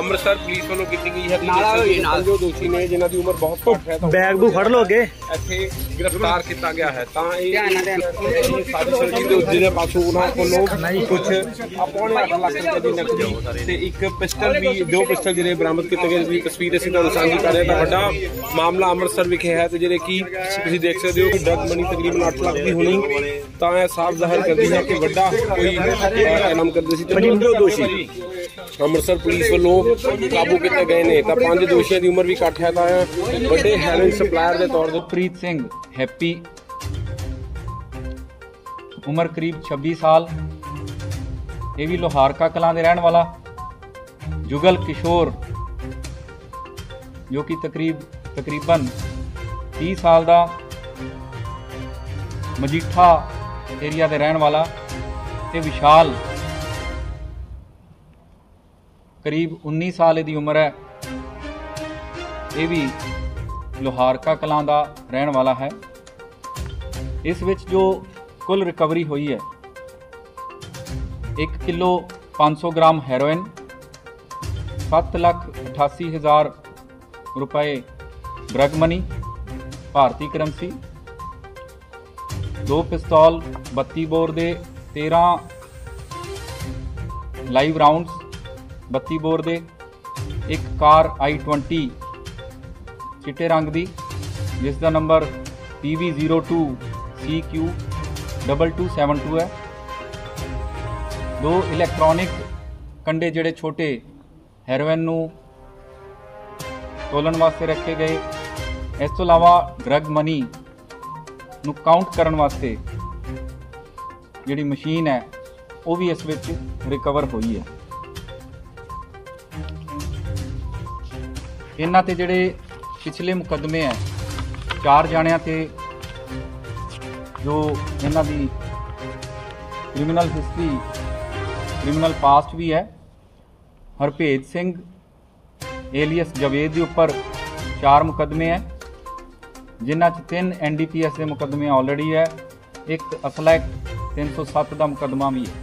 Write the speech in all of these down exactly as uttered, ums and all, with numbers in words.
Amritsar police ਵੱਲੋਂ ਕੀਤੀ ਗਈ ਹੈ। ਜੋ ਦੋਸ਼ੀ ਨੇ ਜਿਨ੍ਹਾਂ ਦੀ ਉਮਰ ਬਹੁਤ ਘੱਟ ਹੈ, ਬੈਗ ਬੂ ਫੜ ਲੋ ਅੱਗੇ, ਇੱਥੇ ਗ੍ਰਿਫਤਾਰ ਕੀਤਾ ਗਿਆ ਹੈ। ਤਾਂ ਇਹ ਜਿਹਦੇ ਪਾਸੋਂ ਉਹਨਾਂ ਕੋਲੋਂ ਕੁਝ ਪੌਣੇ ਅੱਠ ਲੱਖ ਰੁਪਏ ਦੀ ਨਕਦੀ ਤੇ ਇੱਕ ਪਿਸਟਲ ਵੀ, ਦੋ ਪਿਸਟਲ ਜਿਹੜੇ ਬਰਾਮਦ ਕੀਤੇ ਗਏ ਦੀ ਤਸਵੀਰ ਅਸੀਂ ਤੁਹਾਨੂੰ ਸਾਂਝੀ ਕਰ ਰਹੇ ਹਾਂ। ਵੱਡਾ ਮਾਮਲਾ ਅੰਮ੍ਰਿਤਸਰ ਵਿਖੇ ਹੈ ਤੇ ਜਿਹੜੇ ਕਿ ਤੁਸੀਂ ਦੇਖ ਸਕਦੇ ਹੋ ਕਿ ਡਰਗ ਮਨੀ ਤਕਰੀਬਨ ਅੱਠ ਲੱਖ ਦੀ ਹੋਣੀ, ਤਾਂ ਇਹ ਸਾਫ਼ ਜ਼ਾਹਿਰ ਕਰਦੀ ਹੈ ਕਿ ਵੱਡਾ ਕੋਈ ਇਨਾਮ ਕਰਦੇ ਸੀ। ਤੇ ਜੋ ਦੋਸ਼ੀ ਅੰਮ੍ਰਿਤਸਰ ਪੁਲਿਸ ਵੱਲੋਂ ਕਾਬੂ ਕੀਤੇ ਗਏ ਨੇ, ਤਾਂ ਪੰਜ ਦੋਸ਼ੀਆਂ ਦੀ ਉਮਰ ਵੀ ਘੱਟ ਹੈ। ਤਾਂ ਵੱਡੇ ਹੈਰੋਇਨ ਸਪਲਾਇਰ ਦੇ ਤੌਰ ਤੇ ਪ੍ਰੀਤ ਸਿੰਘ हैप्पी, उम्र करीब छब्बीस साल, ये भी लोहारका कलां दे रहन वाला। जुगल किशोर जो कि तकरीब तकरीबन तीस साल का, मजीठा एरिया दे रहन वाला। ते विशाल करीब उन्नीस साल की उम्र है, ये भी लोहारका कलां दा रहन वाला है। इस विच जो कुल रिकवरी हुई है, एक किलो पाँच सौ ग्राम हैरोइन, सत्त लख अठासी हज़ार रुपये ड्रग मनी भारतीय करंसी, दो पिस्तौल बत्ती बोर दे, तेरह लाइव राउंड्स बत्ती बोर दे, एक कार आई ट्वेंटी चिट्टे रंग दी जिसका number P V zero two C Q double two seven two है। दो इलैक्ट्रॉनिक कंडे जिहड़े छोटे हैरोइन नूं तोलन वास्ते रखे गए। इस तो इलावा ड्रग मनी नूं काउंट करन वास्ते जिहड़ी मशीन है वो भी इस विच रिकवर हुई है। इन्हां ते जिहड़े पिछले मुकदमे है, चार जाणियां ते जो इन्हां दी क्रिमिनल हिस्टरी, क्रिमिनल पास्ट भी है। हरभेज सिंह एलियस जवेद के उपर चार मुकदमे है, जिन्हां च तीन एन डी पी एस के मुकदमे ऑलरेडी है, एक असला एक्ट तीन सौ सत्त का मुकदमा भी है।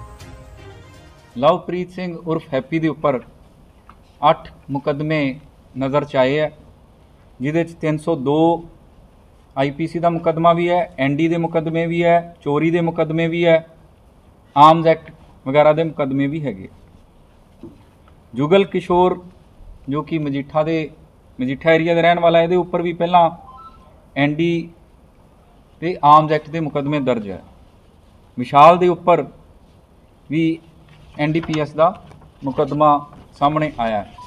लवप्रीत सिंह उर्फ हैप्पी के उपर अठ मुकदमे नज़र च आए है, जिहदे तीन सौ दो आई पी सी का मुकदमा भी है, एन डी के मुकदमे भी है, चोरी के मुकदमे भी है, आर्म्स एक्ट वगैरह के मुकदमे भी है। जुगल किशोर जो कि मजीठा दे मजीठा एरिया के रहने वाला है, ये उपर भी पहला एन डी ते आर्म्स एक्ट के मुकदमे दर्ज है। विशाल के उपर भी एन डी पी एस का मुकदमा सामने आया है।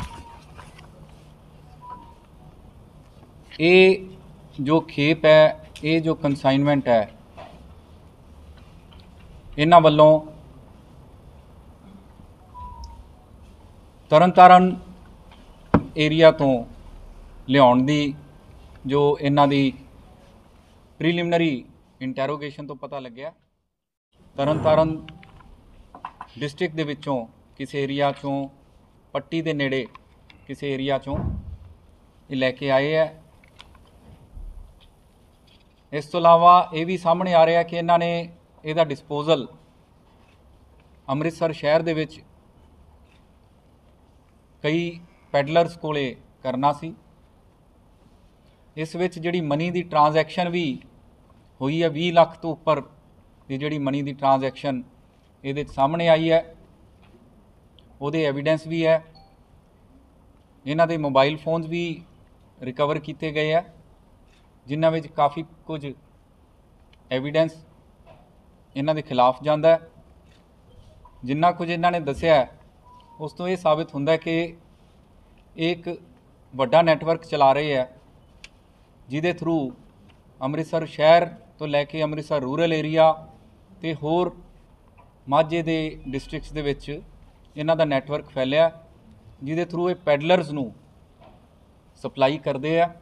ये जो खेप है, ये जो कंसाइनमेंट है, इन्हां वल्लों तरनतारन एरिया तो लियाउण दी जो इन्हां दी प्रीलिमिनरी इंटैरोगेशन तो पता लग्या। तरनतारन डिस्ट्रिक्ट दे विचों किसी एरिया चों पट्टी दे नेड़े किसी एरिया चों ये लैके आए है। इस तो इलावा ये भी सामने आ रहा है कि इन्होंने इसका डिस्पोजल अमृतसर शहर दे विच कई पैडलर्स कोले करना सी। इस विच जिहड़ी मनी की ट्रांजैक्शन भी हुई है, बीस लाख तो उपर की जिहड़ी मनी की ट्रांजैक्शन ये सामने आई है, उहदे एविडेंस भी है। इन्हां दे मोबाइल फोन्स भी रिकवर किए गए हैं, जिन्हां विच काफ़ी कुछ एविडेंस इन्हां दे खिलाफ जाता है। जिन्ना कुछ इन्हां ने दस्सिया उस तो ये साबित होंदा है कि एक वड्डा नैटवर्क चला रहे हैं, जिहदे थ्रू अमृतसर शहर तो लैके अमृतसर रूरल एरिया ते होर माझे दे डिस्ट्रिक्ट्स दे विच इन्हां दा नैटवर्क फैलिया, जिहदे थ्रू ये पैडलर्स नूं सप्लाई करते हैं।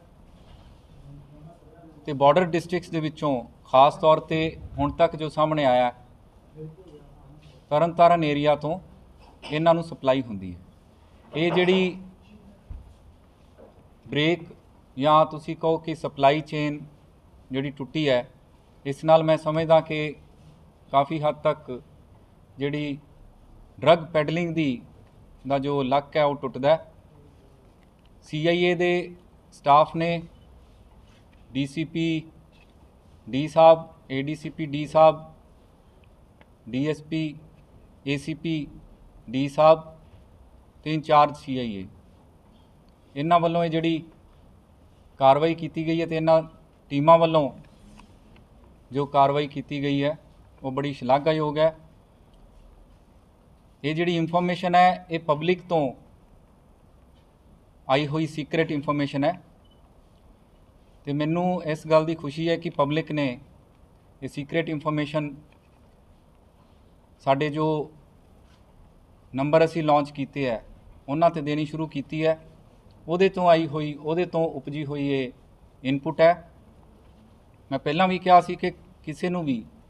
तो बॉर्डर डिस्ट्रिक्ट्स के विचों खास तौर पर हुण तक जो सामने आया तरनतारन एरिया तो इन्हों सप्लाई होंदी है। ये जिहड़ी ब्रेक या तुसी कहो कि सप्लाई चेन जिहड़ी टुटी है, इस नाल मैं समझदा कि काफ़ी हद तक जिहड़ी ड्रग पैडलिंग दी ਦਾ ਜੋ ਲੱਕ ਹੈ ਉਹ ਟੁੱਟਦਾ। ਸੀ ਆਈ ਏ ਦੇ ਸਟਾਫ ਨੇ D C P D sahib, A D C P D sahib, D S P, A C P D sahib ਤੇ ਇੰਚਾਰਜ ਸੀ ਆਈ ਏ, ਇਹਨਾਂ ਵੱਲੋਂ ਇਹ ਜਿਹੜੀ ਕਾਰਵਾਈ ਕੀਤੀ ਗਈ ਹੈ ਤੇ ਇਹਨਾਂ ਟੀਮਾਂ ਵੱਲੋਂ ਜੋ ਕਾਰਵਾਈ ਕੀਤੀ गई है वो बड़ी शलाघायोग है। ये जिहड़ी इंफॉर्मेशन है ये पब्लिक तो आई हुई सीक्रेट इंफॉर्मेशन है तो मैनू इस गल की खुशी है कि पब्लिक ने ये सीक्रेट इंफॉर्मेशन साडे जो नंबर असी लॉन्च किए है उन्हां ते देनी शुरू की है। उहदे तो आई हुई उहदे तो उपजी हुई ये इनपुट है। मैं पहला भी कहा सी कि किसी नूं भी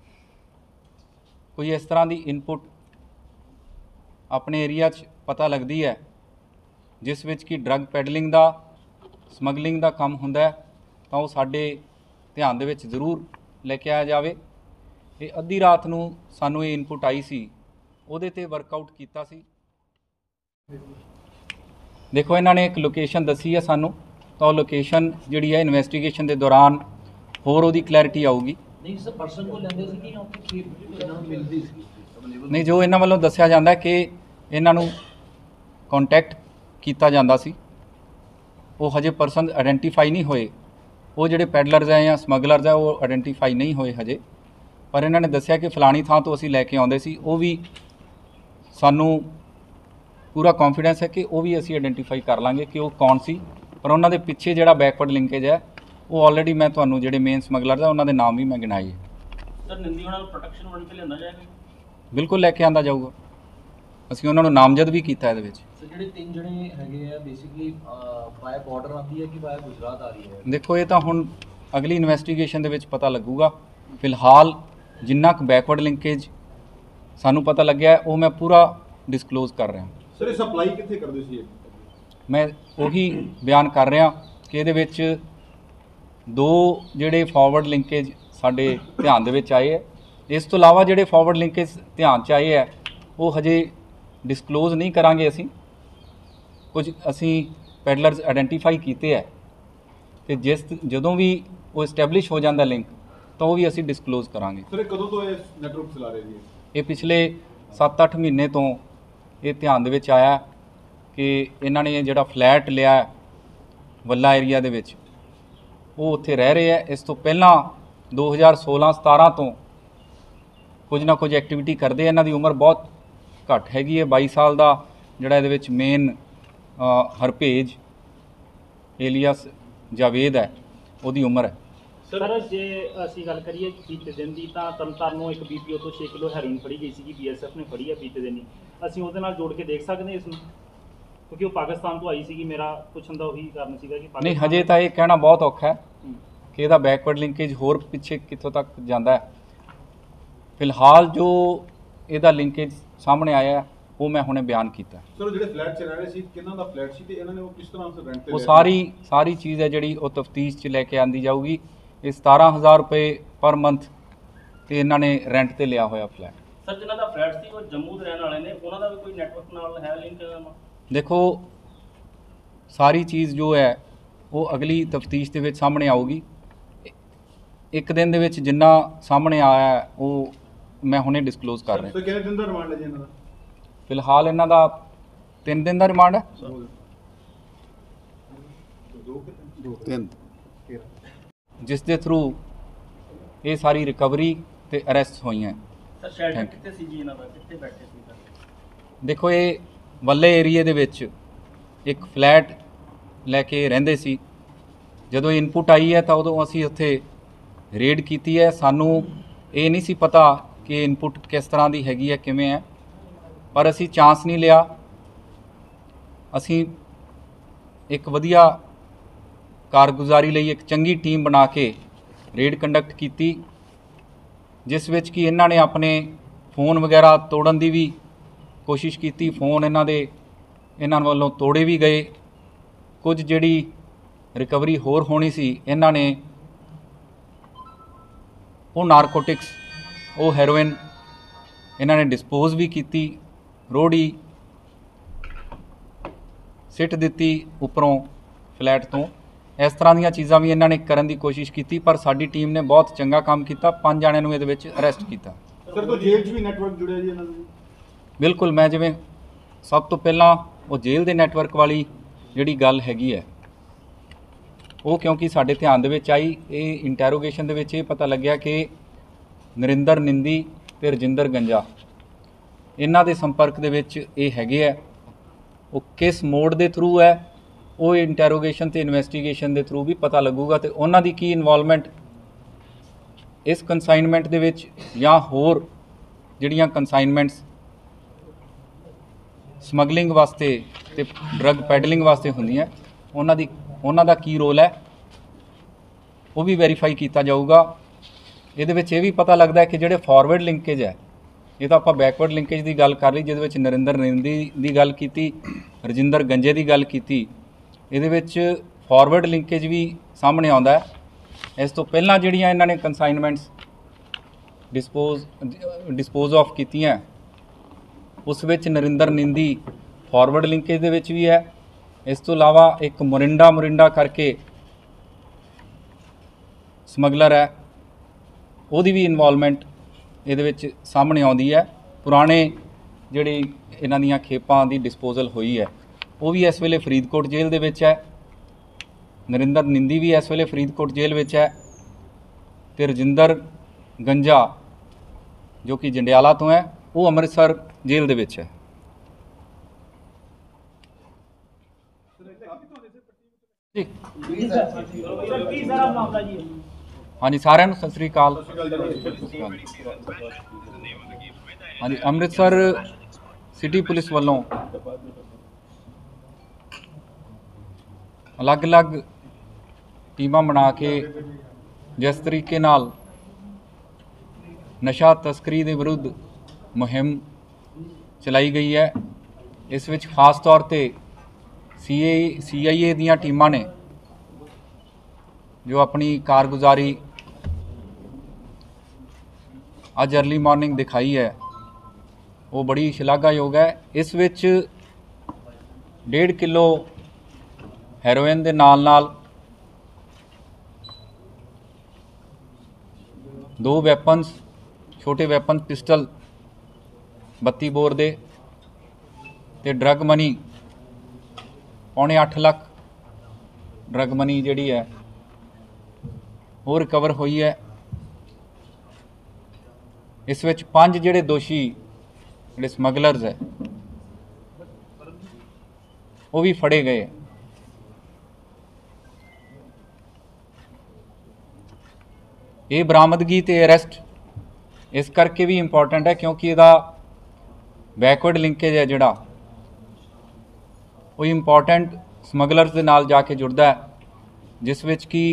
कोई इस तरह की इनपुट अपने एरिया च पता लगती है जिस विच कि ड्रग पैडलिंग का समगलिंग का काम हुंदा है तो वो साडे ध्यान दे विच जरूर लेके आया जाए। ये अद्धी रात नूं सानूं ये इनपुट आई सी उहदे ते वर्कआउट कीता सी। देखो इन्हां ने एक लोकेशन दसी है सानूं तो लोकेशन जिहड़ी है इन्वेस्टिगेशन के दौरान होर उहदी क्लैरिटी आऊगी। नहीं सर पर्सन को लेंदे सी कि आपकी इन्हां नूं मिलदी सी? नहीं, जो इन्हां ਵੱਲੋਂ ਦੱਸਿਆ ਜਾਂਦਾ है कि इन्हां ਨੂੰ कॉन्टैक्ट किया जाता सी वो हजे परसन आइडेंटिफाई नहीं होए। वो जिहड़े पैडलरस है या समगलरस है वो आइडेंटिफाई नहीं होए हजे, पर इन्हां ने दस्सिया कि फलानी थां तो असीं लैके आउंदे सी। वो भी सानू पूरा कॉन्फिडेंस है कि वो भी असीं आइडेंटिफाई कर लांगे कि वो कौन सी, पर उन्हां दे पिछे जिहड़ा बैकवर्ड लिंकेज है वो ऑलरेडी मैं तुहानू जिहड़े मेन समगलर है उन्हां दे नाम भी मैं गिनाए है। सर निंदी होना प्रोटेक्शन वार्ड ते लिआंदा जाएगा? बिल्कुल लैके आंदा जाऊगा। ਅਸੀਂ ਉਹਨਾਂ ਨੂੰ ਨਾਮਜ਼ਦ भी किया ਇਹਦੇ ਵਿੱਚ। ਸਰ ਜਿਹੜੇ ਤਿੰਨ ਜਣੇ ਹੈਗੇ ਆ ਬੇਸਿਕਲੀ ਬਾਏ ਬਾਰਡਰ ਆਉਂਦੀ ਹੈ ਕਿ ਬਾਏ ਗੁਜਰਾਤ ਆ ਰਹੀ ਹੈ? ਦੇਖੋ ਇਹ ਤਾਂ ਹੁਣ ਅਗਲੀ ਇਨਵੈਸਟੀਗੇਸ਼ਨ ਦੇ ਵਿੱਚ ਪਤਾ ਲੱਗੂਗਾ। ਫਿਲਹਾਲ ਜਿੰਨਾ ਕੁ ਬੈਕਵਰਡ ਲਿੰਕੇਜ ਸਾਨੂੰ ਪਤਾ ਲੱਗਿਆ ਉਹ ਮੈਂ ਪੂਰਾ ਡਿਸਕਲੋਜ਼ ਕਰ ਰਿਹਾ। ਸਰ ਇਹ ਸਪਲਾਈ ਕਿੱਥੇ ਕਰਦੇ ਸੀ? ਮੈਂ ਉਹੀ ਬਿਆਨ ਕਰ ਰਿਹਾ ਕਿ ਇਹਦੇ ਵਿੱਚ ਦੋ ਜਿਹੜੇ ਫਾਰਵਰਡ ਲਿੰਕੇਜ ਸਾਡੇ ਧਿਆਨ ਦੇ ਵਿੱਚ ਆਏ ਹੈ। ਇਸ ਤੋਂ ਇਲਾਵਾ ਜਿਹੜੇ ਫਾਰਵਰਡ ਲਿੰਕੇਜ ਧਿਆਨ 'ਚ ਆਏ ਹੈ ਉਹ ਹਜੇ डिसक्लोज नहीं करांगे। असी कुछ असी पैडलर्स आइडेंटिफाई किए है तो जिस जदों भी वो इस्टैबलिश हो जाता लिंक तो वो भी असी डिसक्लोज करांगे। सर कदों तो ये नेटवर्क चला रहे जी? ये पिछले सत्त अठ महीने तो ये ध्यान दे विच आया कि इन्हां ने जिहड़ा फ्लैट लिया वल्ला एरिया दे विच वो उत्थे रह रहे हैं। इस तो पहला दो हज़ार सोलह सतारह तो कुछ ना कुछ एक्टिविटी करते। इन्हां दी उम्र बहुत घट हैगी है, बाई साल का जोड़ा ये मेन हरभेज एलियस जावेद है ਉਹਦੀ उम्र है। सर जे ਅਸੀਂ ਗੱਲ ਕਰੀਏ ਬੀਤੇ ਦਿਨ ਦੀ ਤਾਂ ਤਰਨਤਾਰਨ ਨੂੰ ਇੱਕ ਬੀ ਪੀ ਓ ਤੋਂ छे किलो ਹੈਰੋਇਨ ਫੜੀ ਗਈ ਸੀ, ਬੀ ਐਸ ਐਫ ਨੇ ਫੜੀ ਹੈ ਬੀਤੇ ਦਿਨ ਹੀ। ਅਸੀਂ ਉਹਦੇ ਨਾਲ ਜੋੜ ਕੇ ਦੇਖ ਸਕਦੇ ਹਾਂ ਇਸ ਨੂੰ ਕਿਉਂਕਿ ਉਹ ਪਾਕਿਸਤਾਨ ਤੋਂ ਆਈ ਸੀਗੀ। ਮੇਰਾ ਪੁੱਛਣ ਦਾ ਉਹੀ ਕਾਰਨ ਸੀਗਾ ਕਿ ਨਹੀਂ ਹਜੇ ਤਾਂ ਇਹ ਕਹਿਣਾ ਬਹੁਤ ਔਖਾ ਹੈ ਕਿ ਇਹਦਾ ਬੈਕਵਰਡ ਲਿੰਕੇਜ ਹੋਰ ਪਿੱਛੇ ਕਿੱਥੋਂ ਤੱਕ ਜਾਂਦਾ ਹੈ। ਫਿਲਹਾਲ ਜੋ ਇਹਦਾ ਲਿੰਕੇਜ सामने आया वो मैं हुणे बयान किया। सर ਜਿਹੜੇ फ्लैट च रह रहे सी किन्ना दा फ्लैट सी ते इन्हां ने वो किस तरह से रेंट ते वो सारी सारी चीज़ है जिहड़ी वो तफ्तीश च लेके आंदी जाऊगी। ये सतारह हज़ार रुपए पर मंथ ते इन्हां ने रेंट ते लिया होया फ्लैट। सर जिन्हां दा फ्लैट सी वो जम्मू दे रहण वाले ने, उन्हां दा भी कोई नेटवर्क नाल है लिंक? देखो सारी चीज़ जो है वो अगली तफ्तीश दे विच सामने आऊगी। एक दिन दे विच जिन्ना सामने आया वो मैं हुणे डिसक्लोज कर रहा। तो कितने दिन का रिमांड है जी इन्हां दा? फिलहाल इन्हां दा तीन दिन का रिमांड है। तीन जिस दे थ्रू ये सारी रिकवरी ते अरेस्ट हुई हैं। सर शेल्टर कित्थे सी जी इन्हां दा, कित्थे बैठे सी? देखो ये वल्ले एरिए दे विच एक फ्लैट लैके रहिंदे सी। जदों इनपुट आई है तो उदों असीं उत्थे रेड कीती है। सानू ये नहीं सी पता कि इनपुट किस तरह की हैगी है किवें है, पर असी चांस नहीं लिया। असी एक वधिया कारगुजारी लई एक चंगी टीम बना के रेड कंडक्ट की जिस विच कि इन्हां ने अपने फोन वगैरह तोड़न की भी कोशिश की। फोन इन्हां दे इन्हां वालों तोड़े भी गए। कुछ जिहड़ी रिकवरी होर होनी सी इन्हां ने वो नारकोटिक्स वो हैरोइन इन्हां ने डिस्पोज भी की। रोड़ी ਸਿੱਟ ਦਿੱਤੀ ਉੱਪਰੋਂ ਫਲੈਟ ਤੋਂ। ਇਸ ਤਰ੍ਹਾਂ ਦੀਆਂ ਚੀਜ਼ਾਂ ਵੀ ਇਹਨਾਂ ਨੇ ਕਰਨ ਦੀ ਕੋਸ਼ਿਸ਼ ਕੀਤੀ, ਪਰ ਸਾਡੀ ਟੀਮ ਨੇ ਬਹੁਤ ਚੰਗਾ ਕੰਮ ਕੀਤਾ, ਪੰਜ ਜਣਿਆਂ ਨੂੰ ਇਹਦੇ ਵਿੱਚ ਅਰੈਸਟ ਕੀਤਾ। ਸਰ ਤੋਂ ਜੇਲ੍ਹ 'ਚ ਵੀ ਨੈਟਵਰਕ ਜੁੜਿਆ ਜੀ ਇਹਨਾਂ ਦਾ? ਬਿਲਕੁਲ, ਮੈਂ ਜਿਵੇਂ ਸਭ ਤੋਂ ਪਹਿਲਾਂ ਉਹ ਜੇਲ੍ਹ ਦੇ ਨੈਟਵਰਕ ਵਾਲੀ ਜਿਹੜੀ ਗੱਲ ਹੈਗੀ ਹੈ ਉਹ ਕਿਉਂਕਿ ਸਾਡੇ ਧਿਆਨ ਦੇ ਵਿੱਚ ਆਈ, ਇਹ ਇੰਟੈਰੋਗੇਸ਼ਨ ਦੇ ਵਿੱਚ ਇਹ ਪਤਾ ਲੱਗਿਆ ਕਿ ਨਰਿੰਦਰ ਨਿੰਦੀ ਤੇ ਰਜਿੰਦਰ ਗੰਜਾ ਇਹਨਾਂ ਦੇ ਸੰਪਰਕ ਦੇ ਵਿੱਚ ਇਹ ਹੈਗੇ ਹੈ। ਉਹ ਕਿਸ ਮੋਡ ਦੇ ਥਰੂ ਹੈ ਉਹ ਇੰਟੈਰੋਗੇਸ਼ਨ ਤੇ ਇਨਵੈਸਟੀਗੇਸ਼ਨ ਦੇ ਥਰੂ ਵੀ ਪਤਾ ਲੱਗੂਗਾ, ਤੇ ਉਹਨਾਂ ਦੀ ਕੀ ਇਨਵੋਲਵਮੈਂਟ ਇਸ ਕੰਸਾਈਨਮੈਂਟ ਦੇ ਵਿੱਚ ਜਾਂ ਹੋਰ ਜਿਹੜੀਆਂ ਕੰਸਾਈਨਮੈਂਟਸ ਸਮਗਲਿੰਗ ਵਾਸਤੇ ਤੇ ਡਰੱਗ ਪੈਡਲਿੰਗ ਵਾਸਤੇ ਹੁੰਦੀਆਂ ਉਹਨਾਂ ਦੀ ਉਹਨਾਂ ਦਾ ਕੀ ਰੋਲ ਹੈ ਉਹ ਵੀ ਵੈਰੀਫਾਈ ਕੀਤਾ ਜਾਊਗਾ। ਇਹਦੇ ਵਿੱਚ ਇਹ ਵੀ ਪਤਾ ਲੱਗਦਾ ਹੈ ਕਿ ਜਿਹੜੇ ਫਾਰਵਰਡ ਲਿੰਕੇਜ ਹੈ, ਇਹ ਤਾਂ ਆਪਾਂ ਬੈਕਵਰਡ ਲਿੰਕੇਜ ਦੀ ਗੱਲ ਕਰ ਲਈ ਜਿਹਦੇ ਵਿੱਚ ਨਰਿੰਦਰ ਨਿੰਦੀ ਦੀ ਗੱਲ ਕੀਤੀ, ਰਜਿੰਦਰ ਗੰਜੇ ਦੀ ਗੱਲ ਕੀਤੀ, ਇਹਦੇ ਵਿੱਚ ਫਾਰਵਰਡ ਲਿੰਕੇਜ ਵੀ ਸਾਹਮਣੇ ਆਉਂਦਾ ਹੈ। ਇਸ ਤੋਂ ਪਹਿਲਾਂ ਜਿਹੜੀਆਂ ਇਹਨਾਂ ਨੇ ਕੰਸਾਈਨਮੈਂਟਸ ਡਿਸਪੋਜ਼ ਡਿਸਪੋਜ਼ ਆਫ ਕੀਤੀਆਂ ਉਸ ਵਿੱਚ ਨਰਿੰਦਰ ਨਿੰਦੀ ਫਾਰਵਰਡ ਲਿੰਕੇਜ ਦੇ ਵਿੱਚ ਵੀ ਹੈ। ਇਸ ਤੋਂ ਇਲਾਵਾ ਇੱਕ ਮੋਰਿੰਡਾ ਮੋਰਿੰਡਾ ਕਰਕੇ ਸਮਗਲਰ ਹੈ, ਉਹਦੀ ਵੀ ਇਨਵੋਲਵਮੈਂਟ ਇਹਦੇ ਵਿੱਚ ਸਾਹਮਣੇ ਆਉਂਦੀ ਹੈ। ਪੁਰਾਣੇ ਜਿਹੜੀ ਇਹਨਾਂ ਦੀਆਂ ਖੇਪਾਂ ਦੀ ਡਿਸਪੋਜ਼ਲ ਹੋਈ ਹੈ ਉਹ ਵੀ ਇਸ ਵੇਲੇ ਫਰੀਦਕੋਟ ਜੇਲ੍ਹ ਦੇ ਵਿੱਚ ਹੈ। ਨਰਿੰਦਰ ਨਿੰਦੀ ਵੀ ਇਸ ਵੇਲੇ ਫਰੀਦਕੋਟ ਜੇਲ੍ਹ ਵਿੱਚ ਹੈ ਤੇ ਰਜਿੰਦਰ ਗੰਜਾ ਜੋ ਕਿ ਜੰਡਿਆਲਾ ਤੋਂ ਹੈ ਉਹ ਅੰਮ੍ਰਿਤਸਰ ਜੇਲ੍ਹ ਦੇ ਵਿੱਚ ਹੈ। ਹਾਂਜੀ, ਸਾਰਿਆਂ ਨੂੰ ਸਤਿ ਸ੍ਰੀ ਅਕਾਲ। ਹਾਂਜੀ, ਅੰਮ੍ਰਿਤਸਰ ਸਿਟੀ ਪੁਲਿਸ ਵੱਲੋਂ ਅਲੱਗ-ਅਲੱਗ ਟੀਮਾਂ ਬਣਾ ਕੇ ਜਿਸ ਤਰੀਕੇ ਨਾਲ ਨਸ਼ਾ ਤਸਕਰੀ ਦੇ ਵਿਰੁੱਧ ਮੁਹਿੰਮ ਚਲਾਈ ਗਈ ਹੈ, ਇਸ ਵਿੱਚ ਖਾਸ ਤੌਰ ਤੇ ਸੀ ਏ ਸੀ ਆਈ ਏ ਦੀਆਂ ਟੀਮਾਂ ਨੇ ਜੋ ਆਪਣੀ ਕਾਰਗੁਜ਼ਾਰੀ ਅੱਜ ਅਰਲੀ ਮਾਰਨਿੰਗ ਦਿਖਾਈ ਹੈ ਉਹ ਬੜੀ ਸ਼ਲਾਘਾਯੋਗ ਹੈ। ਇਸ ਵਿੱਚ ਡੇਢ ਕਿਲੋ ਹੈਰੋਇਨ ਦੇ ਨਾਲ ਨਾਲ ਦੋ ਵੈਪਨਸ, ਛੋਟੇ ਵੈਪਨ ਪਿਸਟਲ ਬੱਤੀ ਬੋਰ ਦੇ ਤੇ ਡਰੱਗ ਮਨੀ ਪੌਣੇ ਅੱਠ ਲੱਖ ਡਰੱਗ ਮਨੀ ਜਿਹੜੀ ਹੈ ਉਹ ਰਿਕਵਰ ਹੋਈ ਹੈ। ਇਸ ਵਿੱਚ ਪੰਜ ਜਿਹੜੇ ਦੋਸ਼ੀ ਜਿਹੜੇ ਸਮਗਲਰਸ ਹੈ ਉਹ ਵੀ ਫੜੇ ਗਏ। ਇਹ ਬਰਾਮਦਗੀ ਤੇ ਅਰੈਸਟ ਇਸ ਕਰਕੇ ਵੀ ਇੰਪੋਰਟੈਂਟ ਹੈ ਕਿਉਂਕਿ ਇਹਦਾ ਬੈਕਵਰਡ ਲਿੰਕੇਜ ਹੈ ਜਿਹੜਾ ਉਹ ਇੰਪੋਰਟੈਂਟ ਸਮਗਲਰਸ ਦੇ ਨਾਲ ਜਾ ਕੇ ਜੁੜਦਾ ਹੈ, ਜਿਸ ਵਿੱਚ ਕਿ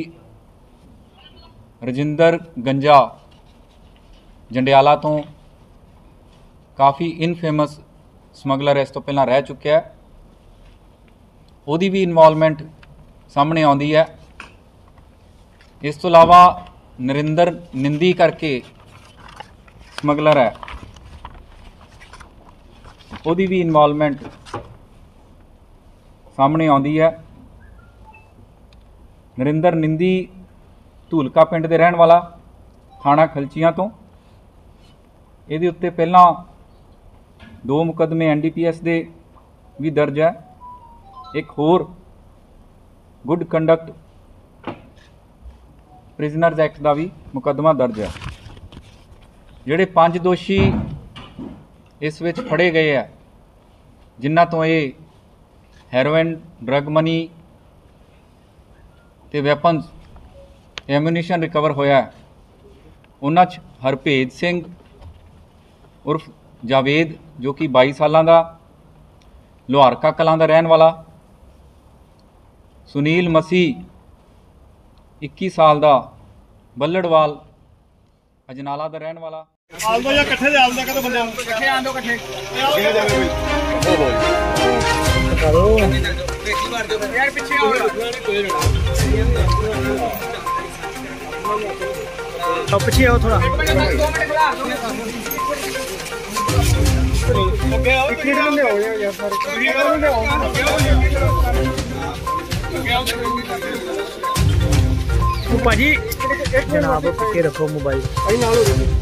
ਰਜਿੰਦਰ ਗੰਜਾ ਜੰਡਿਆਲਾ ਤੋਂ ਕਾफ़ी ਇਨਫੇਮਸ ਸਮਗਲਰ ਇਸ ਤੋਂ ਪਹਿਲਾਂ ਰਹਿ ਚੁੱਕਿਆ ਹੈ, ਉਹਦੀ ਵੀ ਇਨਵੋਲਵਮੈਂਟ ਸਾਹਮਣੇ ਆਉਂਦੀ ਹੈ। ਇਸ ਤੋਂ ਇਲਾਵਾ ਨਰਿੰਦਰ ਨਿੰਦੀ ਕਰਕੇ ਸਮਗਲਰ ਹੈ, ਉਹਦੀ ਵੀ ਇਨਵੋਲਵਮੈਂਟ ਸਾਹਮਣੇ ਆਉਂਦੀ ਹੈ। ਨਰਿੰਦਰ ਨਿੰਦੀ ਧੂਲਕਾ ਪਿੰਡ ਦੇ ਰਹਿਣ ਵਾਲਾ, ਥਾਣਾ ਖਲਚੀਆਂ ਤੋਂ। ਇਹਦੇ ਉੱਤੇ ਪਹਿਲਾਂ ਦੋ ਮੁਕੱਦਮੇ ਐਨ ਡੀ ਪੀ ਐਸ ਦੇ ਵੀ ਦਰਜ ਹੈ, ਇੱਕ ਹੋਰ ਗੁੱਡ ਕੰਡਕਟ ਪ੍ਰਿਜ਼ਨਰਸ ਐਕਟ ਦਾ ਵੀ ਮੁਕੱਦਮਾ ਦਰਜ ਹੈ। ਜਿਹੜੇ ਪੰਜ ਦੋਸ਼ੀ ਇਸ ਵਿੱਚ ਫੜੇ ਗਏ ਆ ਜਿਨ੍ਹਾਂ ਤੋਂ ਇਹ ਹੈਰੋਇਨ, ਡਰੱਗ ਮਨੀ ਤੇ ਵੈਪਨਸ, ਐਮੂਨੀਸ਼ਨ ਰਿਕਵਰ ਹੋਇਆ ਹੈ, ਉਹਨਾਂ 'ਚ ਹਰਭੇਜ ਸਿੰਘ ਉਰਫ ਜਾਵੇਦ ਜੋ ਕਿ ਬਾਈ ਸਾਲਾਂ ਦਾ ਲੋਹਾਰਕਾ ਕਲਾਂ ਦਾ ਰਹਿਣ ਵਾਲਾ, ਸੁਨੀਲ ਮਸੀਹ ਇੱਕੀ ਸਾਲ ਦਾ ਬੱਲੜਵਾਲ ਅਜਨਾਲਾ ਦਾ ਰਹਿਣ ਵਾਲਾ। ਆਲ ਦੋ ਜਾਂ ਇਕੱਠੇ ਦੇ ਆਲ ਦਾ ਕਦੋਂ ਬੰਦਿਆਂ ਨੂੰ ਇਕੱਠੇ ਆਂ ਦੋ ਇਕੱਠੇ ਕਿਹਨੇ ਜਾਵੇ ਬਈ ਕਰੋ ਬੇਟੀ ਮਾਰ ਦਿਓ ਯਾਰ ਪਿੱਛੇ ਆਓ ਪਿੱਛੇ ਆਓ ਥੋੜਾ ਦੋ ਮਿੰਟ ਖੜਾ ਦੋ ਭਾਜੀ ਜਨਾਬ ਪਿੱਛੇ ਰੱਖੋ ਮੋਬਾਈਲ ਭਾਈ ਨਾਲ ਹੋ ਜਾਓ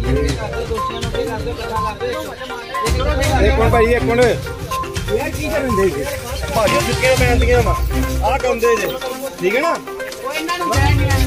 ਇੱਕ ਮਿੰਟ ਭਾਈ ਇੱਕ ਮਿੰਟ ਯਾਰ ਕੀ ਕਰਨ ਦੇ ਭਾਜੀ ਚੁੱਕੇ ਪੈਂਦੀਆਂ ਵਾ ਆਹ ਕੰਦੇ ਜੇ ਠੀਕ ਹੈ ਨਾ ਉਹ ਇਹਨਾਂ ਨੂੰ